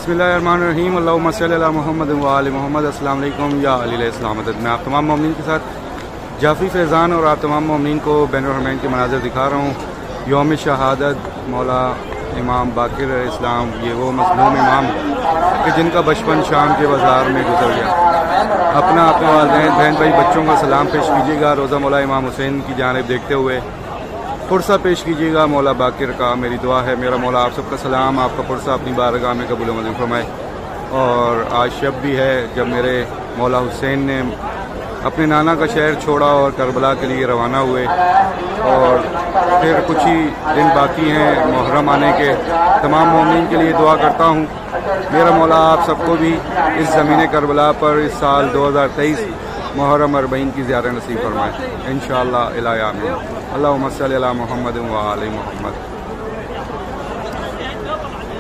बिस्मिल्लाहिर्रहमानिर्रहीम अल्लाहुम्मा सल्ली अला मुहम्मद व आलि मुहम्मद। अस्सलाम वालेकुम या अली इस्लाम। मैं आप तमाम मोमिनीन के साथ जाफ़ी फैज़ान और आप तमाम मोमिनीन को बैनुर हरमैन के मनाज़र दिखा रहा हूँ। यौम शहादत मौला इमाम बाक़िर इस्लाम, ये वो मज़लूम इमाम कि जिनका बचपन शाम के बाज़ार में गुजर गया। अपने वालिदैन बहन भाई बच्चों का सलाम पेश कीजिएगा। रोज़ा मौला इमाम हुसैन की जानिब देखते हुए पुरसा पेश कीजिएगा मौला बाक़िर का। मेरी दुआ है मेरा मौला आप सबका सलाम, आपका पुरसा अपनी बारगाह में कबूल मंजूर फरमाए। और आज शब भी है जब मेरे मौला हुसैन ने अपने नाना का शहर छोड़ा और करबला के लिए रवाना हुए, और फिर कुछ ही दिन बाकी हैं मुहर्रम आने के। तमाम मोमिनीन के लिए दुआ करता हूँ मेरा मौला आप सबको भी इस ज़मीन करबला पर इस साल 2023 मुहर्रम अरबईन की ज़ियारत नसीब फरमाए इंशाअल्लाह इला आमीन। अल्लाहुम्मा सल्ली अला मुहम्मद व आलि मुहम्मद।